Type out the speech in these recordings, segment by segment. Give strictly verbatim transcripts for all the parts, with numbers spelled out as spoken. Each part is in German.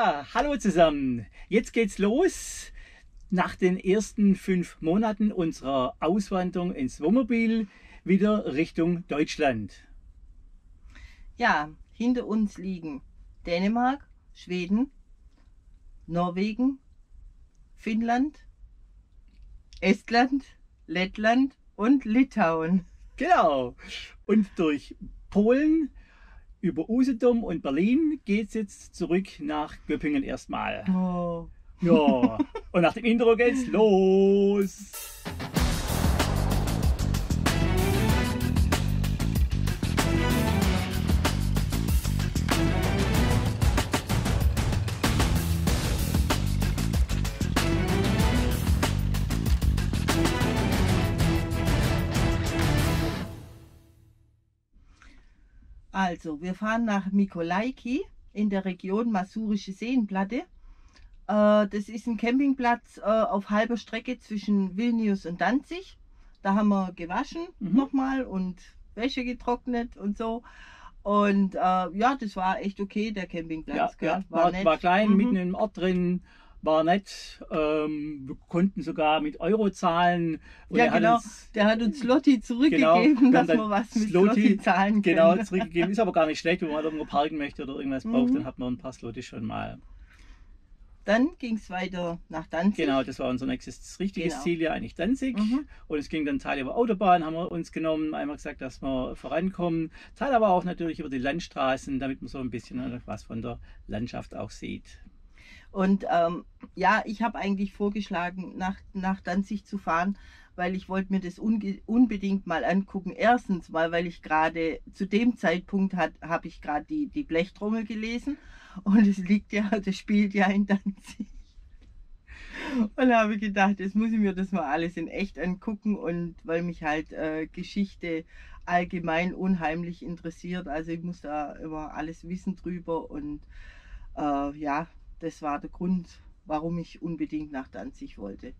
Ja, hallo zusammen. Jetzt geht's los. Nach den ersten fünf Monaten unserer Auswanderung ins Wohnmobil wieder Richtung Deutschland. Ja, hinter uns liegen Dänemark, Schweden, Norwegen, Finnland, Estland, Lettland und Litauen. Genau. Und durch Polen, über Usedom und Berlin geht es jetzt zurück nach Göppingen erstmal. Oh. Ja, und nach dem Intro geht's los. Also, wir fahren nach Mykolaiki in der Region Masurische Seenplatte. Äh, das ist ein Campingplatz äh, auf halber Strecke zwischen Vilnius und Danzig. Da haben wir gewaschen Mhm. nochmal und Wäsche getrocknet und so. Und äh, ja, das war echt okay, der Campingplatz. Ja, gell? ja, war, nett. war klein, Mhm. mitten im Ort drin, war nett. Ähm, wir konnten sogar mit Euro zahlen. Und Ja, er hat genau. uns- Der hat uns Slotty Genau, zurückgegeben, wir haben dass dann wir was mit Slotty, Slotty zahlen können. Genau, zurückgegeben. Ist aber gar nicht schlecht, wenn man irgendwo parken möchte oder irgendwas braucht, Mhm. dann hat man ein paar Slotty schon mal. Dann ging es weiter nach Danzig. Genau, das war unser nächstes richtiges Genau. Ziel, ja eigentlich Danzig. Mhm. Und es ging dann Teil über Autobahn, haben wir uns genommen, einmal gesagt, dass wir vorankommen. Teil aber auch natürlich über die Landstraßen, damit man so ein bisschen was von der Landschaft auch sieht. Und ähm, ja, ich habe eigentlich vorgeschlagen, nach, nach Danzig zu fahren, weil ich wollte mir das unge- unbedingt mal angucken. Erstens mal, weil ich gerade zu dem Zeitpunkt hat, habe ich gerade die, die Blechtrommel gelesen und es liegt ja, das spielt ja in Danzig. Und da habe ich gedacht, jetzt muss ich mir das mal alles in echt angucken und weil mich halt äh, Geschichte allgemein unheimlich interessiert. Also ich muss da immer alles wissen drüber und äh, ja, das war der Grund, warum ich unbedingt nach Danzig wollte.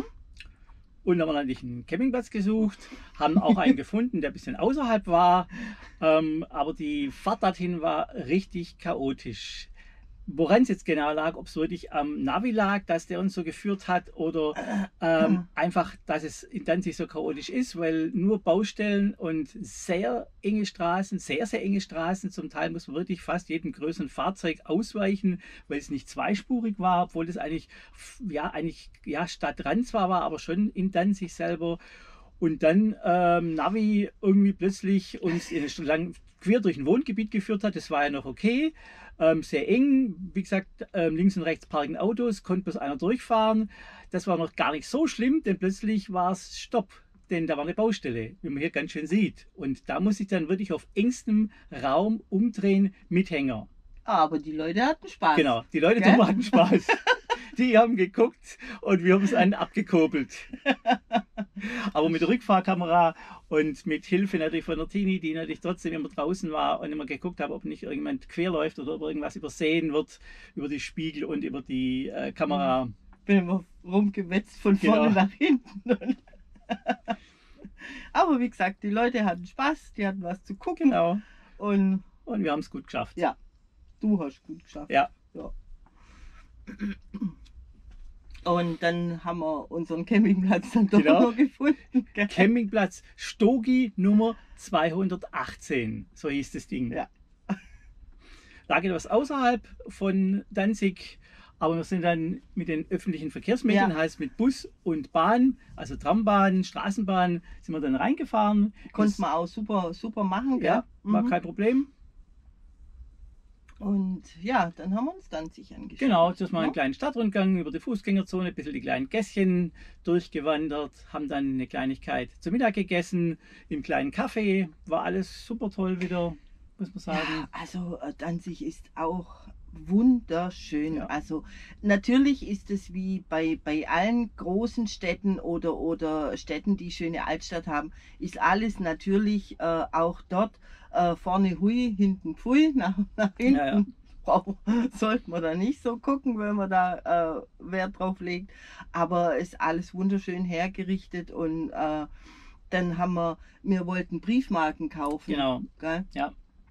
Und dann haben wir natürlich einen Campingplatz gesucht, haben auch einen gefunden, der ein bisschen außerhalb war. Ähm, aber die Fahrt dorthin war richtig chaotisch. Woran es jetzt genau lag, ob es wirklich am Navi lag, dass der uns so geführt hat oder ähm, einfach, dass es in Danzig so chaotisch ist, weil nur Baustellen und sehr enge Straßen, sehr, sehr enge Straßen, zum Teil muss man wirklich fast jedem größeren Fahrzeug ausweichen, weil es nicht zweispurig war, obwohl es eigentlich, ja, eigentlich ja, Stadtrand zwar war, aber schon in Danzig selber. Und dann ähm, Navi irgendwie plötzlich uns in eine lang quer durch ein Wohngebiet geführt hat. Das war ja noch okay. Ähm, sehr eng. Wie gesagt, ähm, links und rechts parken Autos, konnte bloß einer durchfahren. Das war noch gar nicht so schlimm, denn plötzlich war es Stopp. Denn da war eine Baustelle, wie man hier ganz schön sieht. Und da muss ich dann wirklich auf engstem Raum umdrehen mit Hänger. Aber die Leute hatten Spaß. Genau, die Leute Gell? drüber hatten Spaß. Die haben geguckt und wir haben es einen abgekurbelt. Aber mit der Rückfahrkamera und mit Hilfe natürlich von der Tini, die natürlich trotzdem immer draußen war und immer geguckt hat, ob nicht irgendjemand quer läuft oder ob irgendwas übersehen wird über die Spiegel und über die äh, Kamera. Bin immer rumgewetzt von Genau. vorne nach hinten. Aber wie gesagt, die Leute hatten Spaß, die hatten was zu gucken. Genau. Und Und wir haben es gut geschafft. ja, du hast gut geschafft. Ja. Ja. Und dann haben wir unseren Campingplatz dann doch Genau. noch gefunden. Gell? Campingplatz Stogi Nummer zweihundertachtzehn, so hieß das Ding. Ja. Lag etwas außerhalb von Danzig, aber wir sind dann mit den öffentlichen Verkehrsmitteln, Ja. heißt mit Bus und Bahn, also Trambahn, Straßenbahn, sind wir dann reingefahren. Konnte man auch super, super machen. Gell? Ja, war Mhm. kein Problem. Und ja, dann haben wir uns Danzig angeschaut. Genau, das war einen Ja. kleinen Stadtrundgang über die Fußgängerzone, ein bisschen die kleinen Gässchen durchgewandert, haben dann eine Kleinigkeit zum Mittag gegessen, im kleinen Café, war alles super toll wieder, muss man sagen. Ja, also äh, Danzig ist auch wunderschön. Ja. Also natürlich ist es wie bei, bei allen großen Städten oder, oder Städten, die schöne Altstadt haben, ist alles natürlich äh, auch dort äh, vorne hui, hinten pfui, nach, nach hinten. Ja, ja. Brauch- sollte man da nicht so gucken, wenn man da äh, Wert drauf legt. Aber ist alles wunderschön hergerichtet und äh, dann haben wir, wir wollten Briefmarken kaufen. Genau. Gell? Ja.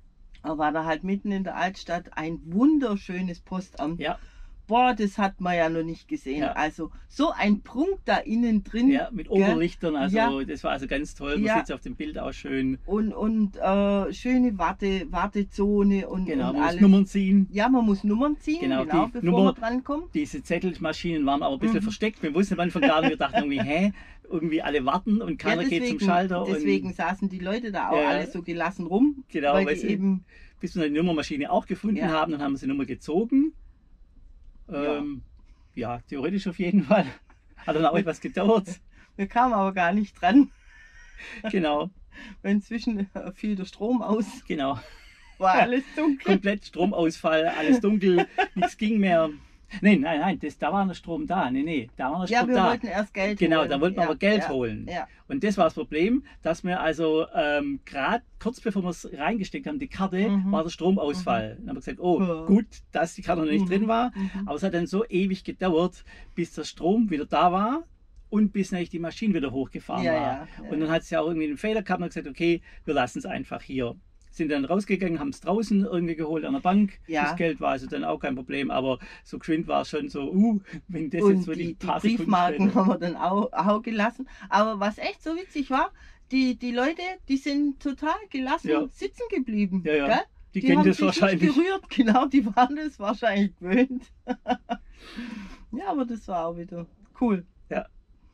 Er war da halt mitten in der Altstadt, ein wunderschönes Postamt. Ja, Boah, das hat man ja noch nicht gesehen. Ja. Also so ein Prunk da innen drin. ja, mit gell? Oberlichtern, also Ja. das war also ganz toll. Man Ja. sieht es auf dem Bild auch schön. Und, und äh, schöne Warte, Wartezone und, Genau, und man muss alles. Nummern ziehen. Ja, man muss Nummern ziehen, Genau, genau, die bevor Nummer- man drankommt. Diese Zettelmaschinen waren aber ein bisschen Mhm. versteckt. Wir wussten am Anfang gar nicht, wir dachten irgendwie, hä, irgendwie alle warten und keiner ja, geht zum Schalter. deswegen Und saßen die Leute da auch Ja. alle so gelassen rum, Genau, weil weil die sie- eben, bis wir dann die Nummermaschine auch gefunden Ja. haben, dann haben wir die Nummer gezogen. Ja. Ähm, ja, theoretisch auf jeden Fall. Hat dann auch etwas gedauert. wir kamen aber gar nicht dran, Genau, weil inzwischen äh, fiel der Strom aus, genau. war alles dunkel. Komplett Stromausfall, alles dunkel, nichts ging mehr. Nein, nein, nein, das, da war der Strom da. Nee, nee, da war der Ja, Strom wir da. wollten erst Geld Genau, holen. da wollten wir ja, aber Geld ja, holen. Ja, Und das war das Problem, dass wir also ähm, gerade kurz bevor wir es reingesteckt haben, die Karte, Mhm. war der Stromausfall. Dann haben wir gesagt, oh Ja. gut, dass die Karte noch nicht Mhm. drin war. Mhm. Aber es hat dann so ewig gedauert, bis der Strom wieder da war und bis nämlich die Maschine wieder hochgefahren Ja, war. ja, ja. Und dann hat es ja auch irgendwie einen Fehler gehabt und gesagt, okay, wir lassen es einfach hier. Sind dann rausgegangen, haben es draußen irgendwie geholt an der Bank. Ja. Das Geld war also dann auch kein Problem, aber so geschwind war es schon so, uh, wenn das Und jetzt wirklich die, ein die paar Sekunden Briefmarken später- haben wir dann auch, auch gelassen. Aber was echt so witzig war, die, die Leute, die sind total gelassen Ja. sitzen geblieben. Ja, ja. Gell? Die, Die kennen haben das sich wahrscheinlich. nicht gerührt, genau, die waren das wahrscheinlich gewöhnt. Ja, aber das war auch wieder cool. Ja.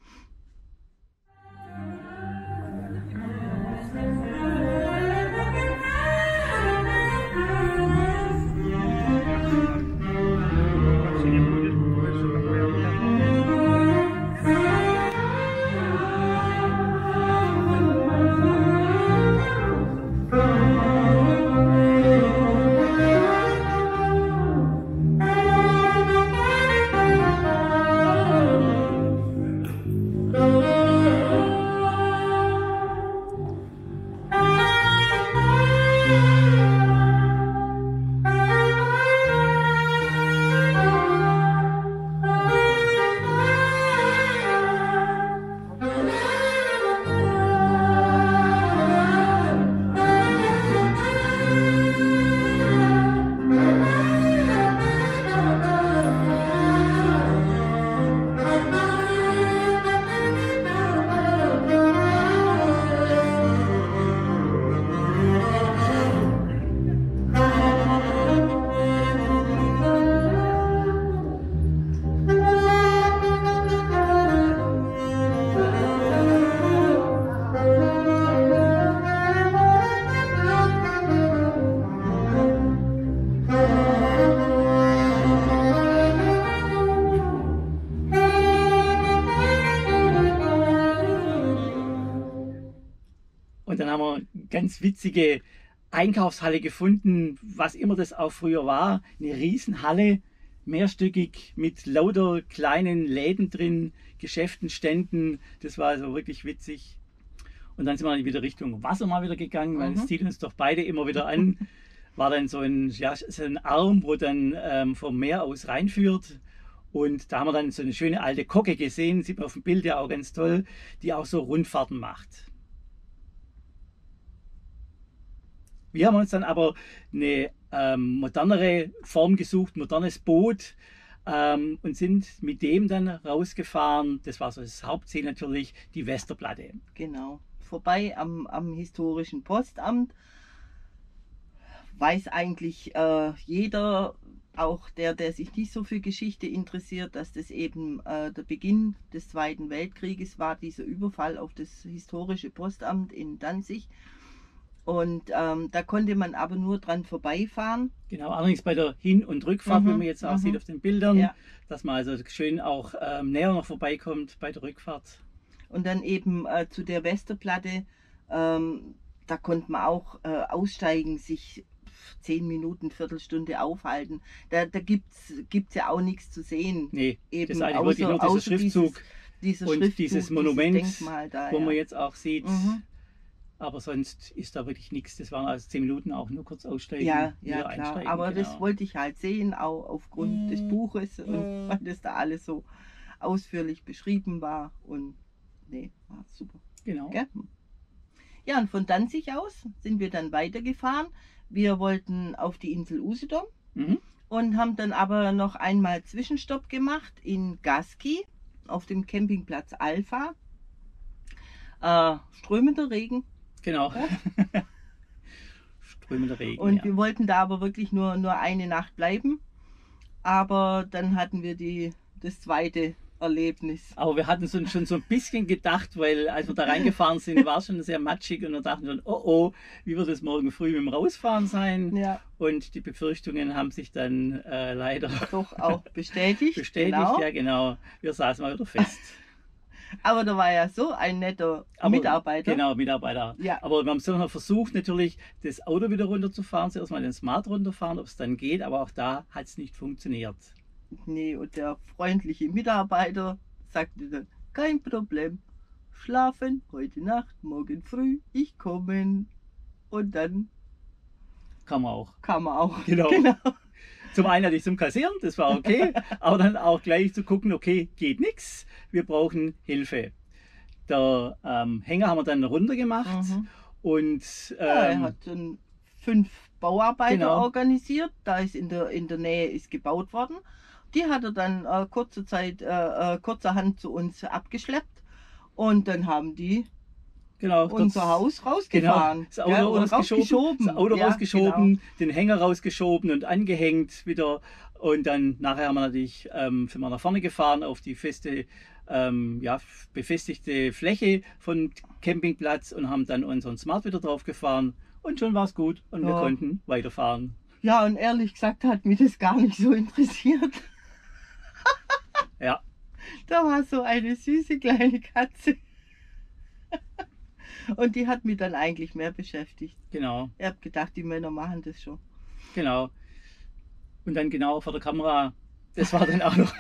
Und dann haben wir eine ganz witzige Einkaufshalle gefunden, was immer das auch früher war. Eine Riesenhalle, mehrstöckig mit lauter kleinen Läden drin, Geschäften, Ständen. Das war also wirklich witzig. Und dann sind wir dann wieder Richtung Wasser mal wieder gegangen, weil es Mhm. zieht uns doch beide immer wieder an. War dann so ein, ja, so ein Arm, wo dann ähm, vom Meer aus reinführt. Und da haben wir dann so eine schöne alte Kocke gesehen, sieht man auf dem Bild ja auch ganz toll, die auch so Rundfahrten macht. Wir haben uns dann aber eine ähm, modernere Form gesucht, modernes Boot ähm, und sind mit dem dann rausgefahren. Das war so das Hauptziel natürlich, die Westerplatte. Genau. Vorbei am, am historischen Postamt. Weiß eigentlich äh, jeder, auch der, der sich nicht so für Geschichte interessiert, dass das eben äh, der Beginn des Zweiten Weltkrieges war, dieser Überfall auf das historische Postamt in Danzig. Und ähm, da konnte man aber nur dran vorbeifahren. Genau, allerdings bei der Hin- und Rückfahrt, Mhm, wie man jetzt auch mhm. sieht auf den Bildern, Ja. dass man also schön auch ähm, näher noch vorbeikommt bei der Rückfahrt. Und dann eben äh, zu der Westerplatte, ähm, da konnte man auch äh, aussteigen, sich zehn Minuten, Viertelstunde aufhalten. Da, da gibt es ja auch nichts zu sehen. Nee, Eben das ist eigentlich wirklich nur dieser außer Schriftzug Dieser und Schriftzug, dieses Monument, Denkmal da, wo ja. man jetzt auch sieht. Mhm. Aber sonst ist da wirklich nichts. Das waren also zehn Minuten auch nur kurz aussteigen, Ja, wieder ja, klar. einsteigen. Aber genau. das wollte ich halt sehen, auch aufgrund des Buches und weil das da alles so ausführlich beschrieben war. Und nee, war super. Genau. Gell? Ja, und von Danzig aus sind wir dann weitergefahren. Wir wollten auf die Insel Usedom Mhm. und haben dann aber noch einmal Zwischenstopp gemacht in Gaski auf dem Campingplatz Alpha. Äh, strömender Regen. Genau. Strömender Regen. Und ja. wir wollten da aber wirklich nur, nur eine Nacht bleiben. Aber dann hatten wir die, das zweite Erlebnis. Aber wir hatten so, schon so ein bisschen gedacht, weil als wir da reingefahren sind, war es schon sehr matschig und wir dachten schon, oh oh, wie wird es morgen früh mit dem Rausfahren sein? Ja, Und die Befürchtungen haben sich dann äh, leider doch auch bestätigt. bestätigt. Genau. Ja, genau. Wir saßen mal wieder fest. Aber da war ja so ein netter Aber- Mitarbeiter. Genau, Mitarbeiter. Ja. Aber wir haben so noch versucht, natürlich das Auto wieder runterzufahren, zuerst mal den Smart runterfahren, ob es dann geht, aber auch da hat es nicht funktioniert. Nee, und der freundliche Mitarbeiter sagte dann, kein Problem, schlafen heute Nacht, morgen früh, ich komme. Und dann Kann man auch. kam er auch. Genau. Zum einen hatte ich zum Kassieren, das war okay, aber dann auch gleich zu gucken, okay, geht nichts, wir brauchen Hilfe. Der ähm, Hänger haben wir dann runter gemacht Mhm. und Ja, er ähm, hat dann fünf Bauarbeiter Genau. organisiert, da ist in der, in der Nähe ist gebaut worden. Die hat er dann äh, kurze Zeit, äh, äh, kurzerhand zu uns abgeschleppt und dann haben die genau, unser das- Haus Genau, rausgefahren. das Auto gell, oder rausgeschoben, das Auto Ja, rausgeschoben, genau. den Hänger rausgeschoben und angehängt wieder. Und dann nachher haben wir natürlich ähm, sind wir nach vorne gefahren auf die feste, ähm, ja, befestigte Fläche von Campingplatz und haben dann unseren Smart wieder drauf gefahren. Und schon war es gut und wir Ja. konnten weiterfahren. Ja, und ehrlich gesagt hat mich das gar nicht so interessiert. Ja, Da war so eine süße kleine Katze. Und die hat mich dann eigentlich mehr beschäftigt. genau, Ich habe gedacht, die Männer machen das schon. genau. Und dann genau vor der Kamera, das war dann auch noch.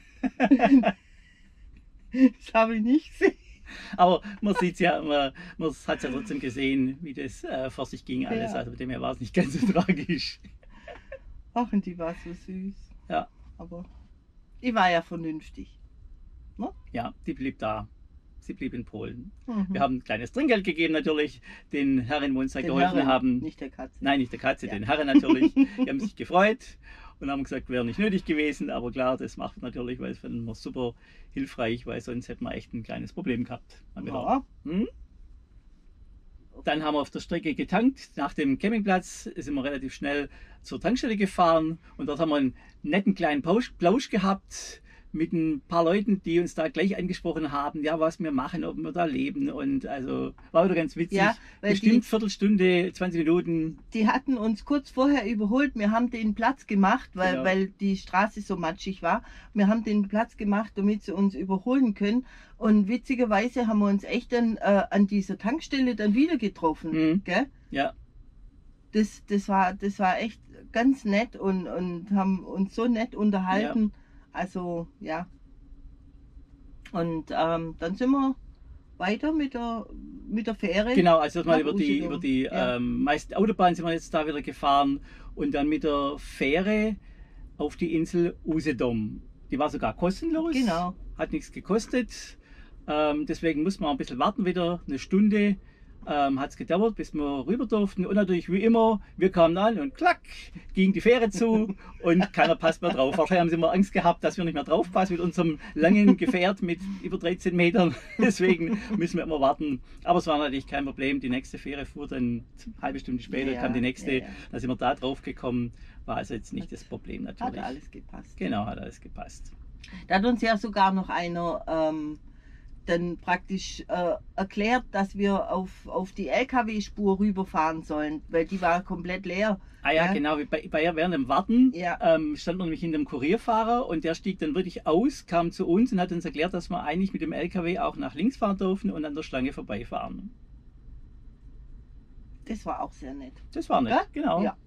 Das habe ich nicht gesehen. Aber man sieht ja, man, man hat ja trotzdem gesehen, wie das äh, vor sich ging alles. Ja. Also mit dem her war es nicht ganz so tragisch. Ach, und die war so süß. Ja. Aber die war ja vernünftig. Ja, die blieb da. Sie blieb in Polen. Mhm. Wir haben ein kleines Trinkgeld gegeben natürlich, den Herren, die uns da Den geholfen Herren, haben. nicht der Katze. Nein, nicht der Katze, Ja. den Herren natürlich. Die haben sich gefreut und haben gesagt, wäre nicht nötig gewesen. Aber klar, das macht man natürlich, weil es fanden wir super hilfreich, weil sonst hätten wir echt ein kleines Problem gehabt. Mal wieder. Ja. Hm? Dann haben wir auf der Strecke getankt. Nach dem Campingplatz sind wir relativ schnell zur Tankstelle gefahren und dort haben wir einen netten kleinen Plausch, Plausch gehabt mit ein paar Leuten, die uns da gleich angesprochen haben, ja, was wir machen, ob wir da leben und also war wieder ganz witzig. Ja, weil Bestimmt die- Viertelstunde, zwanzig Minuten. Die hatten uns kurz vorher überholt. Wir haben den Platz gemacht, weil, Genau. weil die Straße so matschig war. Wir haben den Platz gemacht, damit sie uns überholen können. Und witzigerweise haben wir uns echt dann äh, an dieser Tankstelle dann wieder getroffen. Mhm. Gell? Ja, Das, das, war, das war echt ganz nett und, und haben uns so nett unterhalten. Also, ja. Und ähm, dann sind wir weiter mit der, mit der Fähre. genau, also erstmal Nach über die, Usedom. über die Ja. ähm, meisten Autobahnen sind wir jetzt da wieder gefahren und dann mit der Fähre auf die Insel Usedom. Die war sogar kostenlos. Genau. Hat nichts gekostet. Ähm, deswegen muss man ein bisschen warten wieder, eine Stunde ähm, hat es gedauert, bis wir rüber durften. Und natürlich wie immer, wir kamen an und klack, ging die Fähre zu und keiner passt mehr drauf. Wahrscheinlich haben sie immer Angst gehabt, dass wir nicht mehr drauf passen mit unserem langen Gefährt mit über dreizehn Metern. Deswegen müssen wir immer warten. Aber es war natürlich kein Problem. Die nächste Fähre fuhr dann eine halbe Stunde später, Ja, kam die nächste. ja, ja. Da sind wir da drauf gekommen. War also jetzt nicht das Problem Hat natürlich. alles gepasst. Genau, hat alles gepasst. Da hat uns ja sogar noch einer ähm, dann praktisch äh, erklärt, dass wir auf, auf die L K W-Spur rüberfahren sollen, weil die war komplett leer. Ah ja, Ja. genau. Bei, bei während dem Warten Ja. ähm, stand man nämlich hinter dem Kurierfahrer und der stieg dann wirklich aus, kam zu uns und hat uns erklärt, dass wir eigentlich mit dem L K W auch nach links fahren dürfen und an der Schlange vorbeifahren. Das war auch sehr nett. Das war nett, Ja? genau. Ja.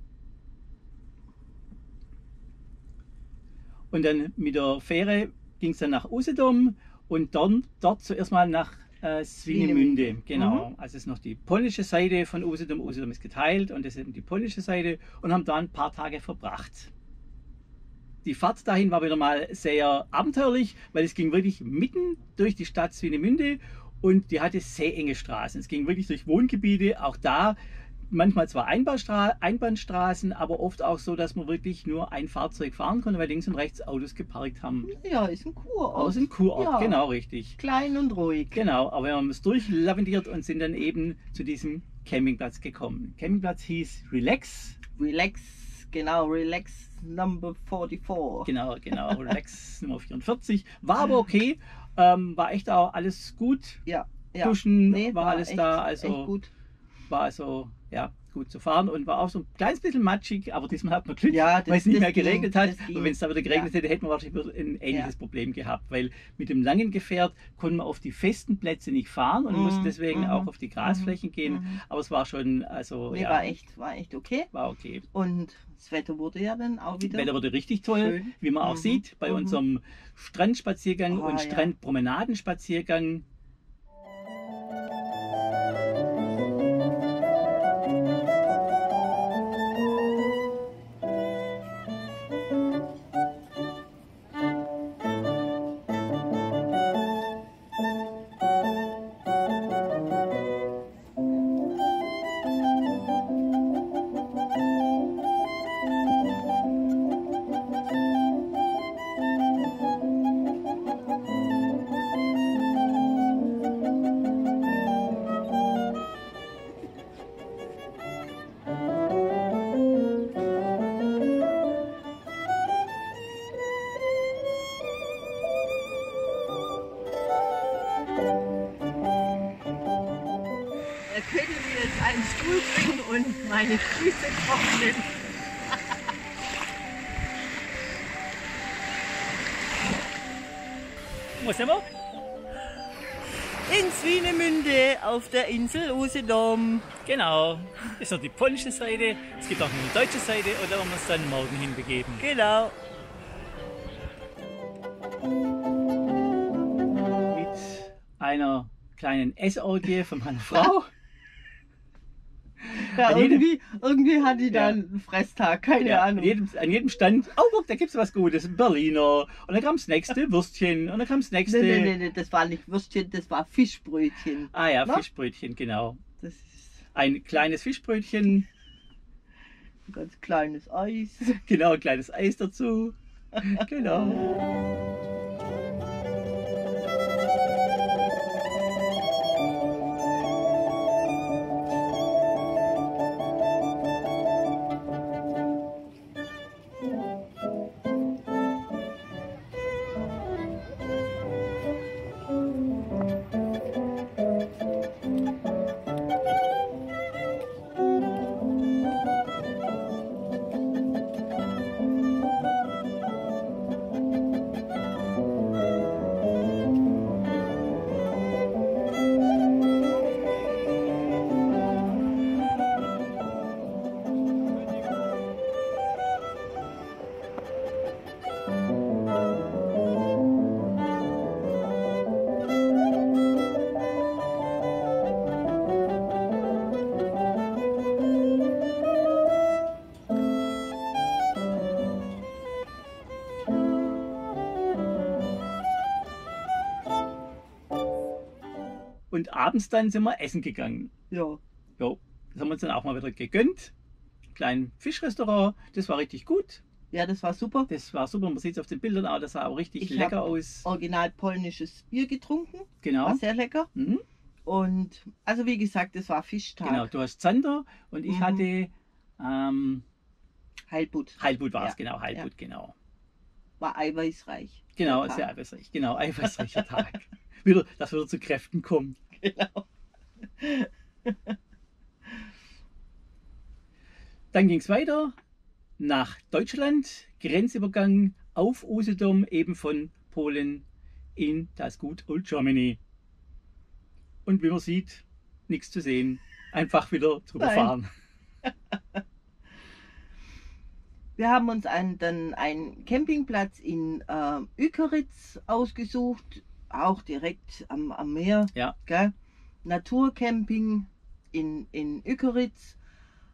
Und dann mit der Fähre ging es dann nach Usedom und dann dort zuerst mal nach äh, Swinemünde. Swinemünde. Genau. Mhm. Also es ist noch die polnische Seite von Usedom. Usedom ist geteilt und das ist eben die polnische Seite und haben da ein paar Tage verbracht. Die Fahrt dahin war wieder mal sehr abenteuerlich, weil es ging wirklich mitten durch die Stadt Swinemünde und die hatte sehr enge Straßen. Es ging wirklich durch Wohngebiete, auch da manchmal zwar Einbahnstra Einbahnstraßen, aber oft auch so, dass man wirklich nur ein Fahrzeug fahren konnte, weil links und rechts Autos geparkt haben. Ja, ist ein Kurort. Aber es ist ein Kurort, Ja. genau richtig. Klein und ruhig. Genau, aber wir haben es durchlavendiert und sind dann eben zu diesem Campingplatz gekommen. Campingplatz hieß Relax. Relax, genau, Relax Number vierundvierzig. Genau, genau, Relax Nummer vierundvierzig. War aber okay, ähm, war echt auch alles gut. Ja, ja. Duschen Nee, war, alles echt, da, also echt gut. war also ja gut zu fahren und war auch so ein kleines bisschen matschig, aber diesmal hat man Glück, Ja, das- weil es nicht das mehr geregnet ging, hat. das ging. Und wenn es da wieder geregnet Ja. hätte, hätten wir wahrscheinlich wieder ein ähnliches Ja. Problem gehabt, weil mit dem langen Gefährt konnten wir auf die festen Plätze nicht fahren und Mhm, mussten deswegen mhm, auch auf die Grasflächen gehen. mhm. Aber es war schon, also Nee, ja, war echt, war echt okay. war okay. Und das Wetter wurde ja dann auch wieder. Wetter wurde richtig toll, Schön. wie man auch Mhm, sieht bei mhm. unserem Strandspaziergang Oh, und ja. Strandpromenadenspaziergang. Er könnte mir jetzt einen Stuhl bringen und meine Füße trocknen. Wo sind wir? In Swinemünde auf der Insel Usedom. Genau, das ist noch die polnische Seite, es gibt auch noch eine deutsche Seite und da wollen wir uns dann morgen hinbegeben. Genau. Mit einer kleinen Essorgie von meiner Frau. Ja, An jedem- irgendwie, irgendwie hat die Ja. dann einen Fresstag, keine Ja, Ahnung. an, jedem, an jedem Stand, oh guck, da gibt es was Gutes, ein Berliner. Und dann kam das nächste Würstchen und dann kam das nächste. Nee, nee, nee, nee, das war nicht Würstchen, das war Fischbrötchen. Ah ja, Na? Fischbrötchen, genau. Das ist Ein kleines Fischbrötchen, ein ganz kleines Eis. genau, ein kleines Eis dazu. Genau. Und abends dann sind wir essen gegangen. Ja. Jo, das haben wir uns dann auch mal wieder gegönnt. Kleinen Fischrestaurant, das war richtig gut. Ja, das war super. Das war super, man sieht es auf den Bildern auch, das sah auch richtig Ich lecker hab aus. Original polnisches Bier getrunken. Genau. War sehr lecker. Mhm. Und also wie gesagt, es war Fischtag. Genau, du hast Zander und ich Mhm. hatte ähm, Heilbutt. Heilbutt war es, Ja, genau, Heilbutt, genau. War eiweißreich. Genau, Der sehr Tag. eiweißreich, genau, eiweißreicher Tag. Wieder, dass wir wieder zu Kräften kommen. Genau. Dann ging es weiter nach Deutschland, Grenzübergang auf Usedom, eben von Polen in das Gut Old Germany. Und wie man sieht, nichts zu sehen, einfach wieder drüber Nein. fahren. Wir haben uns einen, dann einen Campingplatz in äh, Ückeritz ausgesucht, auch direkt am, am Meer. Ja. Gell? Naturcamping in, in Ückeritz.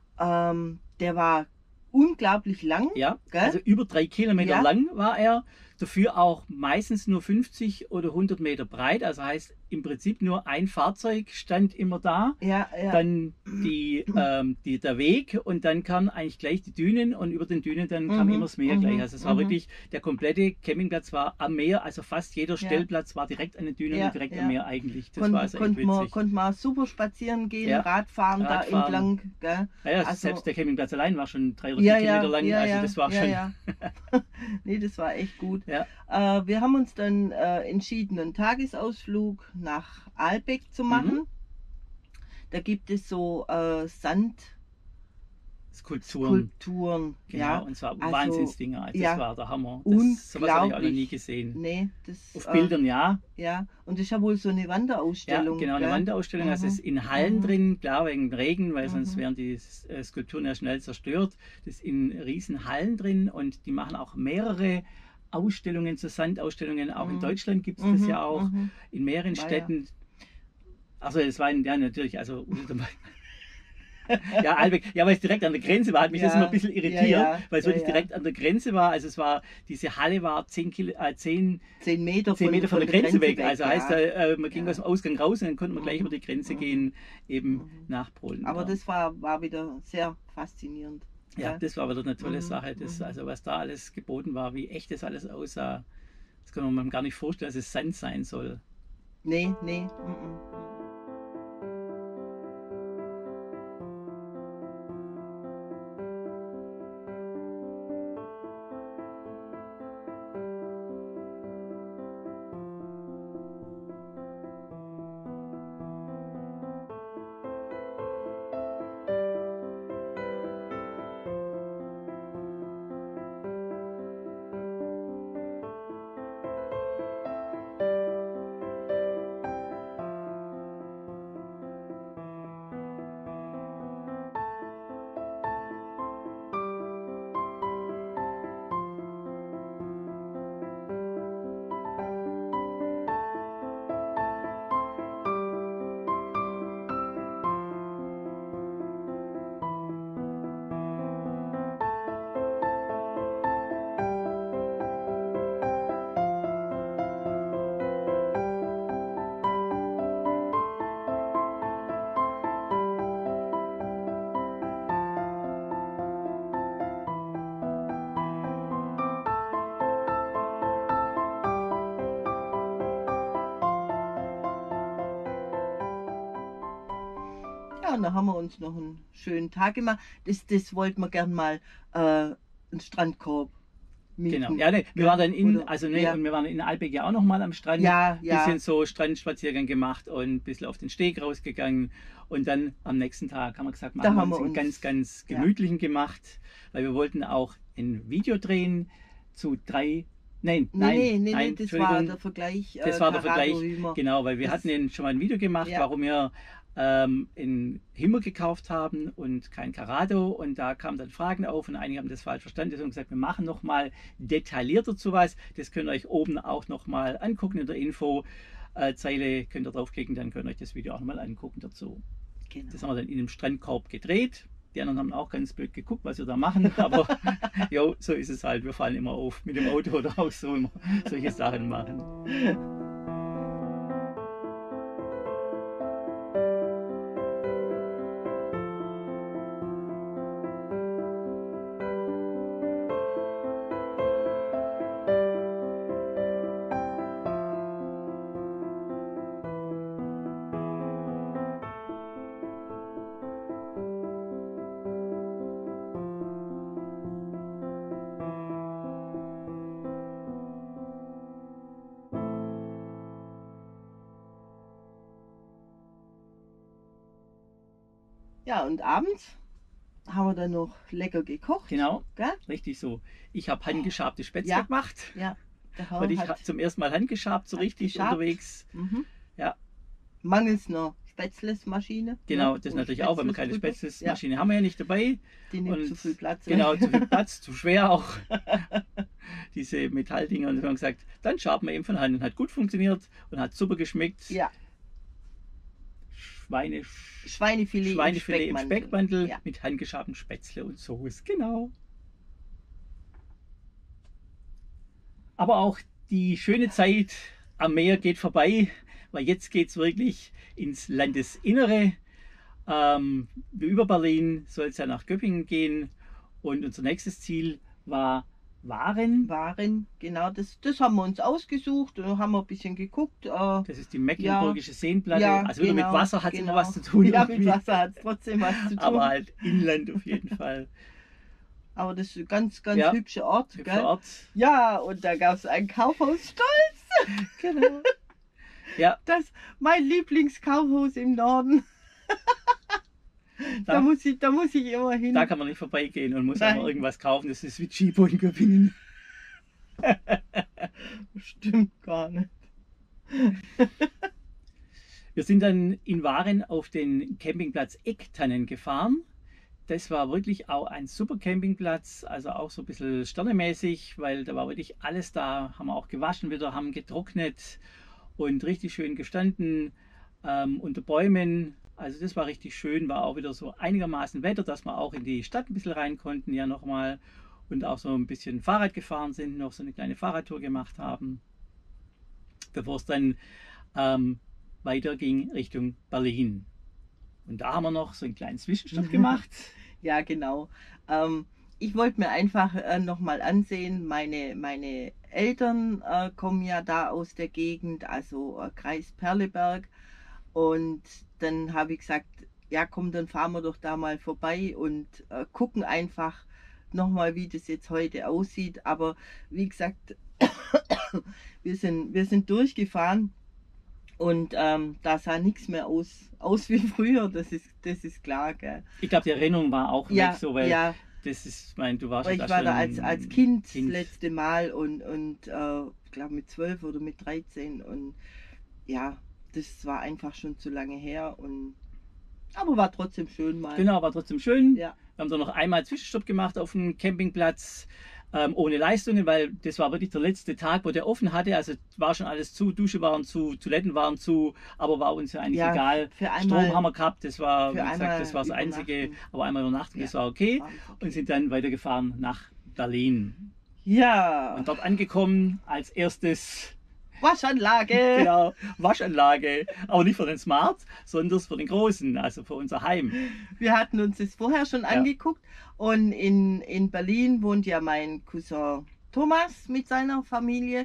Ähm, der war unglaublich lang. Ja, Gell? also über drei Kilometer Ja. lang war er. dafür auch meistens nur fünfzig oder hundert Meter breit. Also heißt im Prinzip nur ein Fahrzeug stand immer da. Ja, ja. Dann die, ähm, die, der Weg und dann kamen eigentlich gleich die Dünen und über den Dünen dann kam Mhm, immer das Meer mhm, gleich. Also es war mhm. wirklich, der komplette Campingplatz war am Meer, also fast jeder Ja. Stellplatz war direkt an den Dünen Ja, und direkt ja. am Meer eigentlich. Das Kon war also echt konnte man, witzig. konnt man super spazieren gehen, Ja, Radfahren, da Radfahren. entlang. Gell? Ja, ja, Also- selbst der Campingplatz allein war schon drei oder Ja, vier ja, Kilometer lang, ja, also ja, das war ja, schon... ja. Nee, das war echt gut. Ja. Äh, wir haben uns dann äh, entschieden, einen Tagesausflug nach Ahlbeck zu machen. Mhm. Da gibt es so äh, Skulpturen. Sandkulpturen. Genau, Ja. und zwar Also, Wahnsinnsdinger. Also ja, das war der Hammer. Das, sowas habe ich auch noch nie unglaublich. gesehen. Nee, das, Auf äh, Bildern ja. Ja, und das ist ja wohl so eine Ja, Wanderausstellung. genau, eine gell? Wanderausstellung. Also Mhm. es ist in Hallen Mhm. drin, klar wegen Regen, weil sonst Mhm. wären die äh, Skulpturen ja schnell zerstört. Das ist in riesen Hallen drin und die machen auch mehrere Ausstellungen, so Sandausstellungen. Auch in Mhm. Deutschland gibt es das Mhm, ja auch, mhm. in mehreren War ja. Städten. Also es war in, ja natürlich, also ja, Albeck, ja, weil es direkt an der Grenze war, hat mich Ja, das immer ein bisschen irritiert, ja, ja, weil es ja, wirklich ja. direkt an der Grenze war. Also es war, diese Halle war zehn, Kilo, äh, zehn, Zehn Meter, zehn Meter von, der Grenze, weg. Also ja. heißt, äh, man ging Ja. aus dem Ausgang raus und dann konnte man gleich Mhm. über die Grenze Mhm. gehen, eben Mhm. nach Polen. Aber ja. das war, war wieder sehr faszinierend. Ja, gell? das war wieder eine tolle Mhm. Sache. Das, Mhm. also was da alles geboten war, wie echt das alles aussah, das kann man gar nicht vorstellen, dass es Sand sein soll. Nee, nee. mhm. Ja, und da haben wir uns noch einen schönen Tag gemacht. Das, das wollten wir gern mal äh, einen Strandkorb mieten. Genau. Ja, ne, wir Ja, waren dann in, oder- also ne, ja. und wir waren in Albeck ja auch noch mal am Strand. Ja, ja. Bisschen so Strandspaziergang gemacht und ein bisschen auf den Steg rausgegangen. Und dann am nächsten Tag haben wir gesagt, machen Da wir haben uns wir einen uns- ganz, ganz ja. gemütlichen gemacht, weil wir wollten auch ein Video drehen zu drei, nein, Nee, nein, nee, nee, nein, nee, das war Entschuldigung. der Vergleich. Das äh, war der Karado Vergleich, Hümer. genau, weil wir Das- hatten ja schon mal ein Video gemacht, Ja. warum wir ähm, in Himmer gekauft haben und kein Carrado, und da kamen dann Fragen auf und einige haben das falsch verstanden. Deswegen gesagt, wir machen noch mal detaillierter zu was. Das könnt ihr euch oben auch noch mal angucken in der Info-Zeile, könnt ihr draufklicken, dann könnt ihr euch das Video auch noch mal angucken dazu. Genau. Das haben wir dann in einem Strandkorb gedreht. Die anderen haben auch ganz blöd geguckt, was wir da machen, aber jo, so ist es halt. Wir fallen immer auf mit dem Auto oder auch so, wenn wir solche Sachen machen. Ja, und abends haben wir dann noch lecker gekocht. Genau, Gell? richtig so. Ich habe handgeschabte Spätzle Ja. gemacht. Ja, der Herr Weil ich hat hab zum ersten Mal handgeschabt, so hat richtig geschabt. unterwegs. mhm. Ja. mangels einer Spätzlesmaschine. Genau, ne, das wo natürlich auch, weil wir keine Spätzles drüber- Spätzlesmaschine haben wir ja nicht dabei. Ja, die nimmt Und zu viel Platz. Genau, weg. zu viel Platz, zu schwer auch. Diese Metalldinger. Und dann haben wir gesagt, dann schaben wir eben von Hand. Und hat gut funktioniert und hat super geschmeckt. Ja, Schweine, Schweinefilet, Schweinefilet im Speckmantel Ja. mit handgeschabtem Spätzle und Soße. Genau. Aber auch die schöne Zeit am Meer geht vorbei, weil jetzt geht es wirklich ins Landesinnere. Ähm, über Berlin soll es ja nach Göppingen gehen und unser nächstes Ziel war Waren. Waren, genau, das, das haben wir uns ausgesucht und haben wir ein bisschen geguckt. Äh, Das ist die Mecklenburgische ja, Seenplatte. Ja, also wieder genau, mit Wasser hat es genau. immer was zu tun. Ja, irgendwie. mit Wasser hat es trotzdem was zu tun. Aber halt Inland auf jeden Fall. Aber das ist ein ganz, ganz ja, hübscher Ort. Hübscher Gell? Ort. Ja, und da gab es ein Kaufhaus Stolz. Genau. Ja. Das mein Lieblingskaufhaus im Norden. Da, da, muss ich, da muss ich immer hin. Da kann man nicht vorbeigehen und muss Nein. immer irgendwas kaufen. Das ist wie Chibo in Göppingen. Stimmt gar nicht. Wir sind dann in Waren auf den Campingplatz Ecktannen gefahren. Das war wirklich auch ein super Campingplatz, also auch so ein bisschen sternemäßig, weil da war wirklich alles da. Haben wir auch gewaschen wieder, haben getrocknet und richtig schön gestanden ähm, unter Bäumen. Also das war richtig schön, war auch wieder so einigermaßen Wetter, dass wir auch in die Stadt ein bisschen rein konnten, ja nochmal. Und auch so ein bisschen Fahrrad gefahren sind, noch so eine kleine Fahrradtour gemacht haben, bevor es dann ähm, weiter ging Richtung Berlin. Und da haben wir noch so einen kleinen Zwischenstopp gemacht. Ja, genau. Ähm, ich wollte mir einfach äh, nochmal ansehen, meine, meine Eltern äh, kommen ja da aus der Gegend, also äh, Kreis Perleberg. Und dann habe ich gesagt, ja komm, dann fahren wir doch da mal vorbei und äh, gucken einfach nochmal, wie das jetzt heute aussieht. Aber wie gesagt, wir sind, wir sind durchgefahren und ähm, da sah nichts mehr aus, aus wie früher, das ist, das ist klar. Gell? Ich glaube, die Erinnerung war auch ja, weg, so, weil ja. das ist, ich meine, du warst Weil ja ich da war da schon als, als Kind, Kind. das letzte Mal und, und äh, ich glaube mit zwölf oder mit dreizehn und ja, das war einfach schon zu lange her und aber war trotzdem schön mal. Genau, war trotzdem schön. Ja. Wir haben da noch einmal Zwischenstopp gemacht auf dem Campingplatz ähm, ohne Leistungen, weil das war wirklich der letzte Tag, wo der offen hatte. Also war schon alles zu, Dusche waren zu, Toiletten waren zu, aber war uns ja eigentlich Ja, egal. für einmal- Strom haben wir gehabt, das war, wie für gesagt, einmal das war das Einzige, übernachten. aber einmal übernachten, das Ja, war okay. war okay. Und sind dann weitergefahren nach Berlin. Ja, Und dort angekommen als erstes Waschanlage. genau, Waschanlage, aber nicht für den Smart, sondern für den Großen, also für unser Heim. Wir hatten uns das vorher schon Ja. angeguckt und in, in Berlin wohnt ja mein Cousin Thomas mit seiner Familie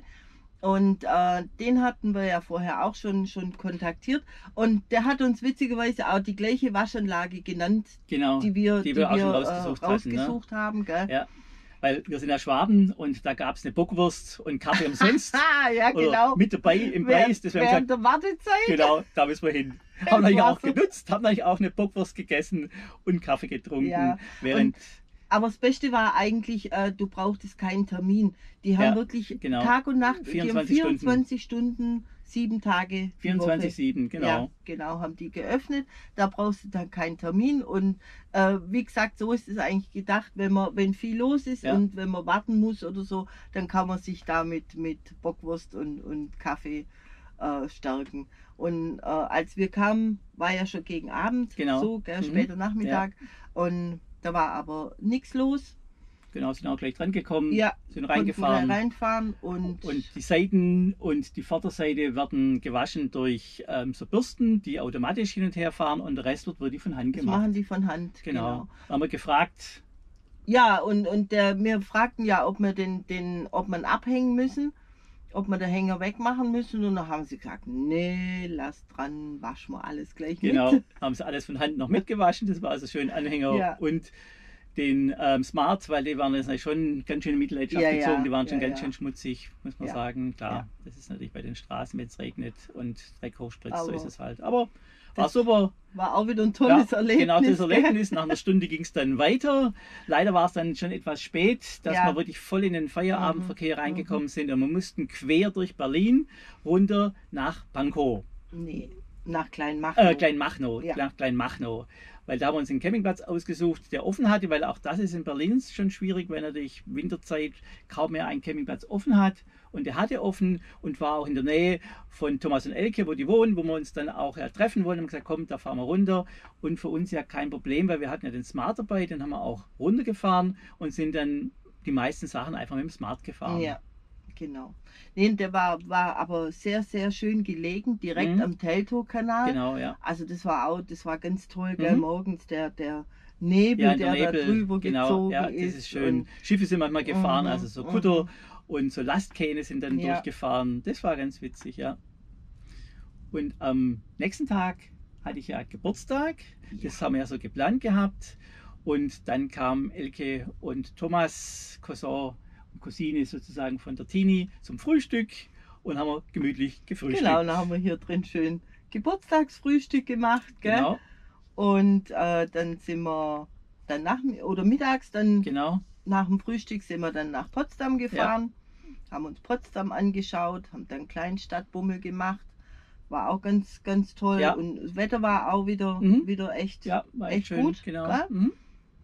und äh, den hatten wir ja vorher auch schon, schon kontaktiert und der hat uns witzigerweise auch die gleiche Waschanlage genannt, Genau, die wir, die wir auch schon äh, rausgesucht hatten, ne? rausgesucht haben. Gell? Ja, weil wir sind ja Schwaben und da gab es eine Bockwurst und Kaffee umsonst. Ah, ja, Oder genau. mit dabei im Während- Preis. Deswegen haben Während wir der Wartezeit. gesagt, genau, da müssen wir hin. Das Haben natürlich war auch so. genutzt, haben natürlich auch eine Bockwurst gegessen und Kaffee getrunken. Ja, Während, Aber das Beste war eigentlich, äh, du brauchtest keinen Termin. Die haben Ja, wirklich genau. Tag und Nacht, die haben vierundzwanzig Stunden. vierundzwanzig Stunden, sieben Tage. die vierundzwanzig Woche. sieben, genau. Ja, genau, haben die geöffnet. Da brauchst du dann keinen Termin. Und äh, wie gesagt, so ist es eigentlich gedacht, wenn man, wenn viel los ist Ja. und wenn man warten muss oder so, dann kann man sich da mit, mit Bockwurst und, und Kaffee äh, stärken. Und äh, als wir kamen, war ja schon gegen Abend, Genau. so, gell, Mhm. später Nachmittag. Und da war aber nichts los. Genau, sind auch gleich dran gekommen, Ja, sind Konnten reingefahren. wir reinfahren und, Und die Seiten und die Vorderseite werden gewaschen durch ähm, so Bürsten, die automatisch hin und her fahren und der Rest wird wirklich von Hand das gemacht. machen die von Hand. Genau. Genau. Da haben wir gefragt, Ja, und, und der, wir fragten ja, ob wir den, den, ob man abhängen müssen, ob wir den Hänger wegmachen müssen. Und dann haben sie gesagt, nee, lass dran, waschen wir alles gleich genau, mit. haben sie alles von Hand noch mitgewaschen. Das war also schön Anhänger Ja. und den ähm, Smart, weil die waren jetzt natürlich schon ganz schön in Mitleidenschaft Ja, ja, gezogen, die waren schon ja, ganz ja. schön schmutzig, muss man Ja. sagen. Klar, Ja. das ist natürlich bei den Straßen, wenn es regnet und Dreck hochspritzt, so Aber ist es halt. Aber war das super. War auch wieder ein tolles Ja, Erlebnis. genau, das gell? Erlebnis. Nach einer Stunde ging es dann weiter. Leider war es dann schon etwas spät, dass Ja. wir wirklich voll in den Feierabendverkehr Mhm, reingekommen sind und wir mussten quer durch Berlin runter nach Pankow. Nee, nach Kleinmachnow. Äh, Kleinmachnow, Ja. nach Kleinmachnow. Weil da haben wir uns einen Campingplatz ausgesucht, der offen hatte, weil auch das ist in Berlin schon schwierig, weil natürlich Winterzeit kaum mehr ein Campingplatz offen hat. Und der hatte offen und war auch in der Nähe von Thomas und Elke, wo die wohnen, wo wir uns dann auch ja, treffen wollen. Und haben gesagt, komm, da fahren wir runter. Und für uns ja kein Problem, weil wir hatten ja den Smart dabei, den haben wir auch runtergefahren und sind dann die meisten Sachen einfach mit dem Smart gefahren. Ja, genau. Nee, der war, war aber sehr, sehr schön gelegen, direkt Mhm. am Teltow-Kanal. Genau, ja. Also das war auch, das war ganz toll, gell? Mhm. Morgens der, der Nebel, Ja, in der der da Nebel, drüber genau, gezogen ja, das ist. ist schön. Und, Schiffe sind manchmal gefahren, Mhm, also so Kutter mhm. und so Lastkähne sind dann Ja. durchgefahren. Das war ganz witzig, ja. Und am nächsten Tag hatte ich ja Geburtstag. Das haben wir ja so geplant gehabt. Und dann kamen Elke und Thomas, Cousin und Cousine sozusagen von der Tini zum Frühstück und haben wir gemütlich gefrühstückt. Genau, dann haben wir hier drin schön Geburtstagsfrühstück gemacht, gell? Genau, Und äh, dann sind wir dann nach oder mittags dann genau. nach dem Frühstück sind wir dann nach Potsdam gefahren, haben uns Potsdam angeschaut, haben dann einen kleinen Stadtbummel gemacht. War auch ganz, ganz toll. Ja. Und das Wetter war auch wieder, Mhm. wieder echt, Ja, war echt echt schön, gut. genau. gell? Mhm.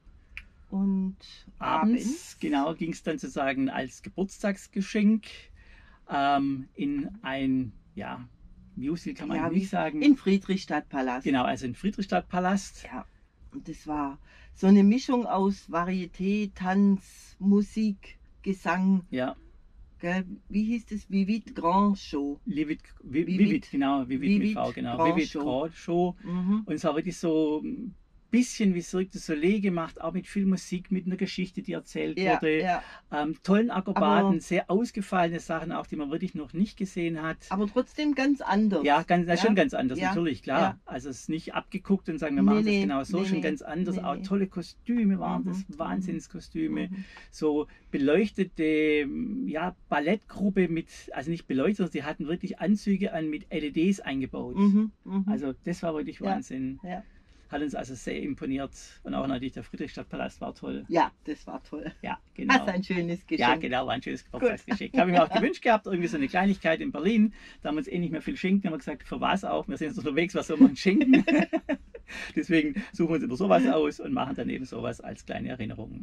Und Abends, abends, genau, ging es dann sozusagen als Geburtstagsgeschenk ähm, in ein, ja, Musical kann man ja, eigentlich wie nicht sagen. in Friedrichstadtpalast. Genau, also in Friedrichstadtpalast. Ja, und das war so eine Mischung aus Varieté, Tanz, Musik, Gesang. Ja, Gell? Wie hieß das? Vivid Grand Show. Vivid, Vi- Vivid- Vivid, genau, Vivid, mit Vivid V, genau. Grand Vivid Show. Grand Show. Mhm. Und es war wirklich so ein bisschen wie Cirque du Soleil gemacht, auch mit viel Musik, mit einer Geschichte, die erzählt Ja, wurde. ja. Ähm, tollen Akrobaten, Aber- sehr ausgefallene Sachen, auch die man wirklich noch nicht gesehen hat. Aber trotzdem ganz anders. Ja, ganz, na, Ja? schon ganz anders, Ja, natürlich, klar. ja. Also es ist nicht abgeguckt und sagen, wir Nee, machen nee, das genau so, nee, schon nee, ganz anders. nee, Auch nee. tolle Kostüme waren Mhm, das, mhm. Wahnsinnskostüme. Mhm. So beleuchtete, ja, Ballettgruppe mit, also nicht beleuchtet, die hatten wirklich Anzüge an mit L E Ds eingebaut. Mhm. Mhm. Also das war wirklich Ja, Wahnsinn. ja. Hat uns also sehr imponiert. Und auch natürlich der Friedrichstadtpalast war toll. Ja, das war toll. Ja, genau. Das ist ein schönes Geschenk. Ja, genau, war ein schönes Geburtstagsgeschenk. Habe ich mir auch gewünscht gehabt, irgendwie so eine Kleinigkeit in Berlin. Da haben wir uns eh nicht mehr viel schenken. Haben wir gesagt, für was auch? Wir sind jetzt unterwegs, was soll man uns schenken? Deswegen suchen wir uns immer sowas aus und machen dann eben sowas als kleine Erinnerung.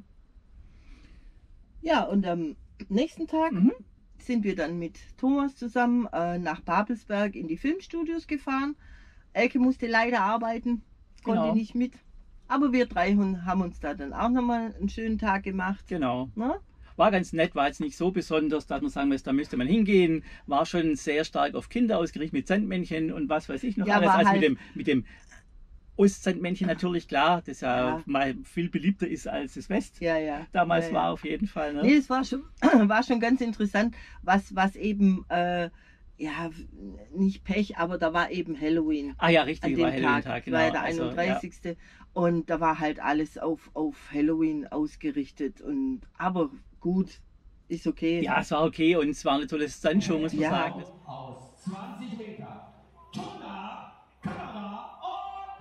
Ja, und am nächsten Tag Mhm. sind wir dann mit Thomas zusammen äh, nach Babelsberg in die Filmstudios gefahren. Elke musste leider arbeiten, konnte Genau. nicht mit. Aber wir drei hun- haben uns da dann auch nochmal einen schönen Tag gemacht. Genau. Ne? War ganz nett, war jetzt nicht so besonders, dass man sagen muss, da müsste man hingehen. War schon sehr stark auf Kinder ausgerichtet mit Sandmännchen und was weiß ich noch Ja, alles. war Also halt- mit dem, mit dem Ostsandmännchen natürlich, klar, das ja, Ja. mal viel beliebter ist als das West. Ja, ja. Damals ja, war ja. auf jeden Fall. Ne? Nee, es war schon, war schon ganz interessant, was, was eben, äh, ja, nicht Pech, aber da war eben Halloween. Ah ja, An richtig, dem war Tag, Halloween-Tag, genau. war der Also, ja. einunddreißigste Und da war halt alles auf, auf Halloween ausgerichtet. Und, aber gut, ist okay. Ja, es war okay und es war eine tolle Stuntshow, muss man Ja. sagen. Aus zwanzig Meter. Tuna, Kamera und...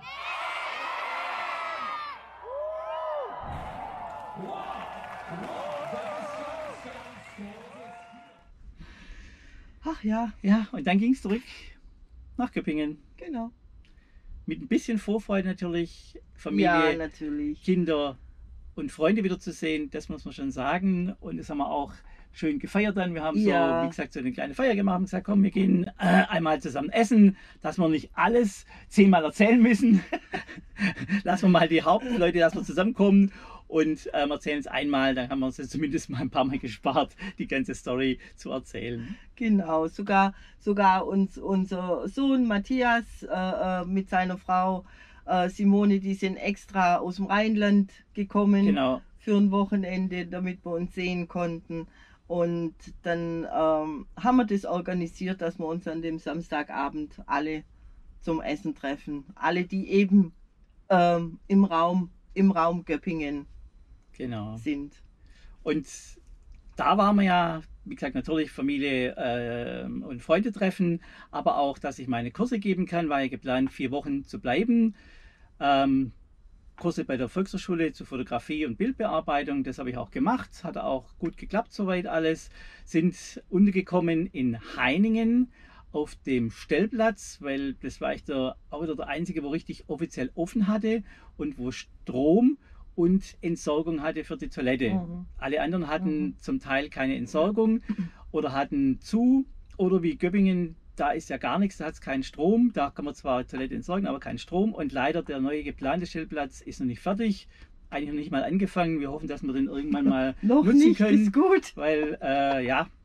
Wow! Wow! Das ist ganz, ganz großes... Ach ja, Ja, und dann ging es zurück nach Göppingen. genau. Mit ein bisschen Vorfreude natürlich, Familie, Ja, natürlich. Kinder und Freunde wieder zu sehen, das muss man schon sagen. Und das haben wir auch schön gefeiert dann. Wir haben Ja. so, wie gesagt, so eine kleine Feier gemacht und gesagt, komm, wir gehen äh, einmal zusammen essen, dass wir nicht alles zehnmal erzählen müssen. Lassen wir mal die Hauptleute, dass wir zusammenkommen und ähm, erzählen es einmal, dann haben wir uns das zumindest mal ein paar Mal gespart, die ganze Story zu erzählen. Genau, sogar, sogar uns, unser Sohn Matthias äh, äh, mit seiner Frau äh, Simone, die sind extra aus dem Rheinland gekommen Genau. für ein Wochenende, damit wir uns sehen konnten. Und dann ähm, haben wir das organisiert, dass wir uns an dem Samstagabend alle zum Essen treffen. Alle, die eben ähm, im Raum, im Raum Göppingen Genau. sind. Und da waren wir ja, wie gesagt, natürlich Familie äh, und Freunde treffen, aber auch, dass ich meine Kurse geben kann, war ja geplant, vier Wochen zu bleiben. Ähm, Kurse bei der Volkshochschule zur Fotografie und Bildbearbeitung, das habe ich auch gemacht, hat auch gut geklappt soweit alles. Sind untergekommen in Heiningen auf dem Stellplatz, weil das war ich der, auch wieder der einzige, wo richtig offiziell offen hatte und wo Strom und Entsorgung hatte für die Toilette. Mhm. Alle anderen hatten Mhm. zum Teil keine Entsorgung oder hatten zu oder wie Göppingen, da ist ja gar nichts, da hat es keinen Strom. Da kann man zwar Toilette entsorgen, aber keinen Strom. Und leider der neue geplante Stellplatz ist noch nicht fertig. Eigentlich noch nicht mal angefangen. Wir hoffen, dass wir den irgendwann mal Noch nutzen nicht, können. ist gut. Weil, äh, ja,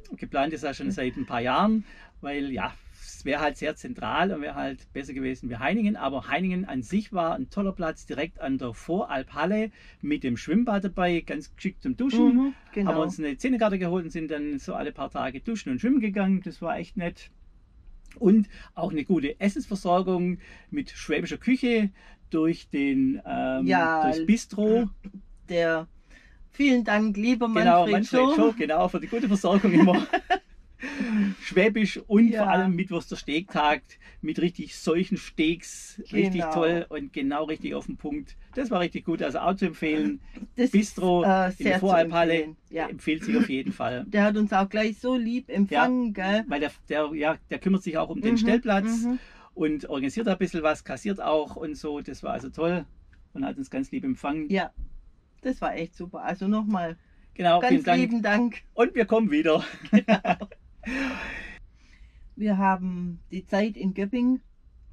Geplant ist ja schon seit ein paar Jahren, weil ja, es wäre halt sehr zentral und wäre halt besser gewesen wie Heiningen. Aber Heiningen an sich war ein toller Platz, direkt an der Voralphalle mit dem Schwimmbad dabei, ganz geschickt zum Duschen. Mhm, genau. Haben wir uns eine Zähnekarte geholt und sind dann so alle paar Tage duschen und schwimmen gegangen. Das war echt nett. Und auch eine gute Essensversorgung mit schwäbischer Küche durch den ähm, Ja, durchs Bistro. Der, vielen Dank, lieber Genau, Manfred, Manfred Schur. Schur, genau, für die gute Versorgung immer. Schwäbisch und Ja. vor allem Mittwochster Steaktag mit richtig solchen Steaks, richtig Genau. toll und genau richtig auf den Punkt. Das war richtig gut, also auch zu empfehlen. Das Bistro ist, äh, in sehr der zu Voralphalle empfehlen. Ja. empfiehlt sich auf jeden Fall. Der hat uns auch gleich so lieb empfangen, gell? Weil der, der, ja, der kümmert sich auch um den Mhm, Stellplatz mhm. und organisiert da ein bisschen was, kassiert auch und so. Das war also toll und hat uns ganz lieb empfangen. Ja, das war echt super. Also nochmal Genau, vielen ganz Dank. lieben Dank. Und wir kommen wieder. Wir haben die Zeit in Göppingen,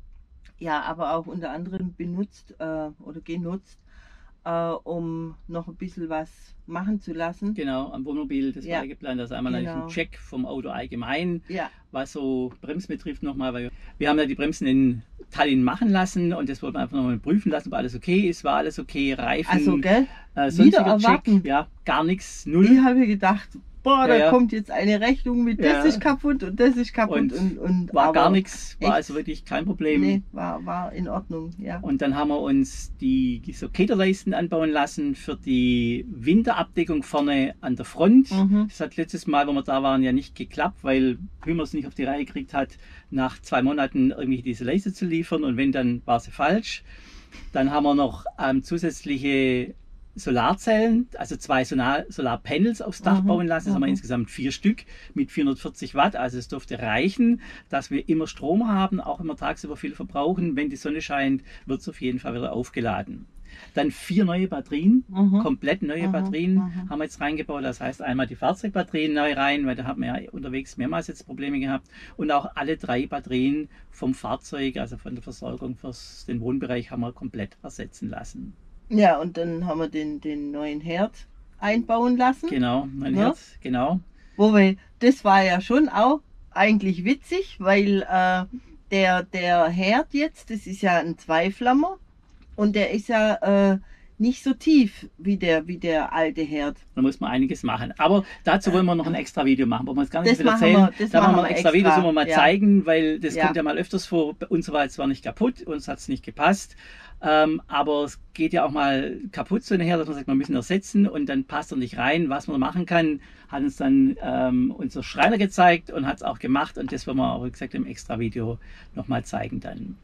ja, aber auch unter anderem benutzt äh, oder genutzt, äh, um noch ein bisschen was machen zu lassen. Genau, am Wohnmobil, das Ja. war geplant. Also einmal Genau. einen Check vom Auto allgemein, Ja, was so Bremsen betrifft nochmal, weil wir haben ja die Bremsen in Tallinn machen lassen und das wollten wir einfach nochmal prüfen lassen, ob alles okay ist, war alles okay, Reifen, also, gell? äh, wieder sonstiger erwarten. Check, ja, gar nichts, null. Ich habe gedacht, boah, Ja, da ja. kommt jetzt eine Rechnung mit, das Ja. ist kaputt und das ist kaputt Und und, und, War aber gar nichts, war echt? also wirklich kein Problem. Nee, war, war in Ordnung, ja. Und dann haben wir uns die so Kederleisten anbauen lassen für die Winterabdeckung vorne an der Front. Mhm. Das hat letztes Mal, wo wir da waren, ja nicht geklappt, weil Hümer es nicht auf die Reihe gekriegt hat, nach zwei Monaten irgendwie diese Leiste zu liefern. Und wenn, dann war sie falsch. Dann haben wir noch ähm, zusätzliche Solarzellen, also zwei Solar Solarpanels aufs Dach Mhm, bauen lassen. Das haben wir mhm. insgesamt vier Stück mit vierhundertvierzig Watt. Also es dürfte reichen, dass wir immer Strom haben, auch wenn wir tagsüber viel verbrauchen. Wenn die Sonne scheint, wird es auf jeden Fall wieder aufgeladen. Dann vier neue Batterien, Mhm. komplett neue Mhm, Batterien mhm. haben wir jetzt reingebaut. Das heißt einmal die Fahrzeugbatterien neu rein, weil da haben wir ja unterwegs mehrmals jetzt Probleme gehabt. Und auch alle drei Batterien vom Fahrzeug, also von der Versorgung für den Wohnbereich, haben wir komplett ersetzen lassen. Ja, und dann haben wir den, den neuen Herd einbauen lassen. Genau, mein Ja. Herz, genau. Wobei, das war ja schon auch eigentlich witzig, weil äh, der, der Herd jetzt, das ist ja ein Zweiflammer und der ist ja äh, nicht so tief wie der, wie der alte Herd. Da muss man einiges machen. Aber dazu wollen wir noch ein extra Video machen, wo wir es gar nicht Das so viel machen erzählen. wir- das da machen wir machen ein wir extra Video, extra, das wir mal ja. zeigen, weil das Ja. kommt ja mal öfters vor. Bei uns war es zwar nicht kaputt, uns hat es nicht gepasst. Ähm, aber es geht ja auch mal kaputt so nachher, dass man sagt, wir müssen ersetzen und dann passt er nicht rein. Was man machen kann, hat uns dann ähm, unser Schreiner gezeigt und hat es auch gemacht und das wollen wir auch, wie gesagt, im extra Video nochmal zeigen dann.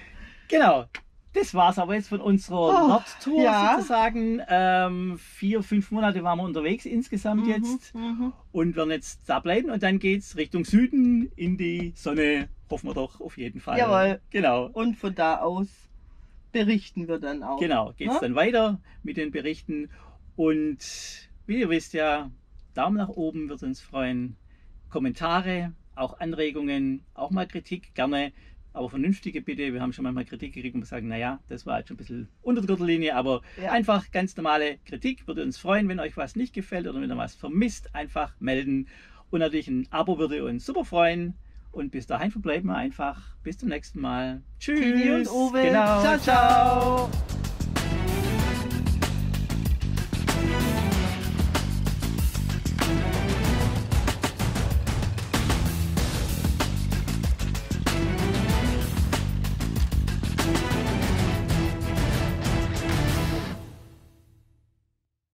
Genau. Das war es aber jetzt von unserer Oh, Nordtour ja. sozusagen. Ähm, vier, fünf Monate waren wir unterwegs insgesamt jetzt Mhm. und werden jetzt da bleiben und dann geht es Richtung Süden in die Sonne. Hoffen wir doch auf jeden Fall. Jawohl. Genau. Und von da aus berichten wir dann auch. Genau, geht es Ja? dann weiter mit den Berichten. Und wie ihr wisst ja, Daumen nach oben wird uns freuen. Kommentare, auch Anregungen, auch mal Kritik, gerne, aber vernünftige bitte. Wir haben schon manchmal Kritik gekriegt, wo wir sagen, naja, das war halt schon ein bisschen unter der Gürtellinie, aber Ja. einfach ganz normale Kritik. Würde uns freuen, wenn euch was nicht gefällt oder wenn ihr was vermisst, einfach melden. Und natürlich ein Abo würde uns super freuen. Und bis dahin verbleiben wir einfach. Bis zum nächsten Mal. Tschüss. Tini und Uwe. Genau. Ciao, ciao.